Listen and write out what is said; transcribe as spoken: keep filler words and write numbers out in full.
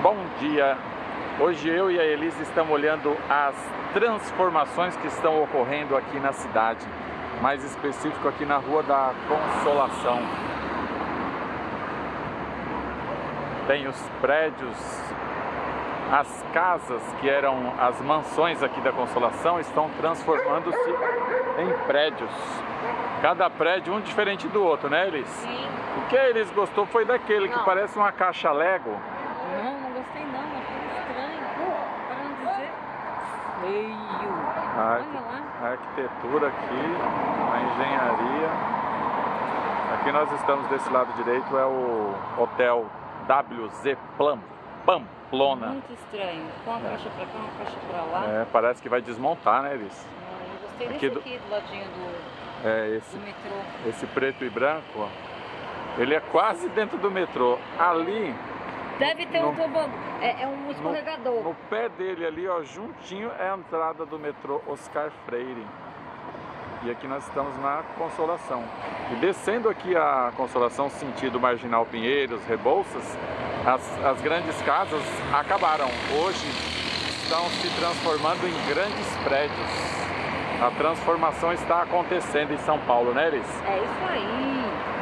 bom dia! Hoje eu e a Elise estamos olhando as transformações que estão ocorrendo aqui na cidade, mais específico aqui na Rua da Consolação. Tem os prédios, as casas que eram as mansões aqui da Consolação estão transformando-se em prédios. Cada prédio um diferente do outro, né, Elis? Sim. O que a Elis gostou foi daquele Não. que parece uma caixa Lego. Não, não gostei não, achei estranho. Para não dizer feio. A, Olha lá. a arquitetura aqui, a engenharia. Aqui nós estamos desse lado direito, é o Hotel W Z Plam, Pamplona. Muito estranho. Com uma caixa pra cá, uma caixa pra lá. É, parece que vai desmontar, né, Elis? Não, eu gostei Aqui desse do- aqui do ladinho do, É, esse, do metrô. esse preto e branco, ó, ele é quase dentro do metrô. Ali, Deve ter no- um tobogã. É, é um no, escorregador. no pé dele ali, ó, juntinho, é a entrada do metrô Oscar Freire. E aqui nós estamos na Consolação. E descendo aqui a Consolação, sentido Marginal Pinheiros, Rebouças, as, as grandes casas acabaram. Hoje estão se transformando em grandes prédios. A transformação está acontecendo em São Paulo, né, Elis? É isso aí.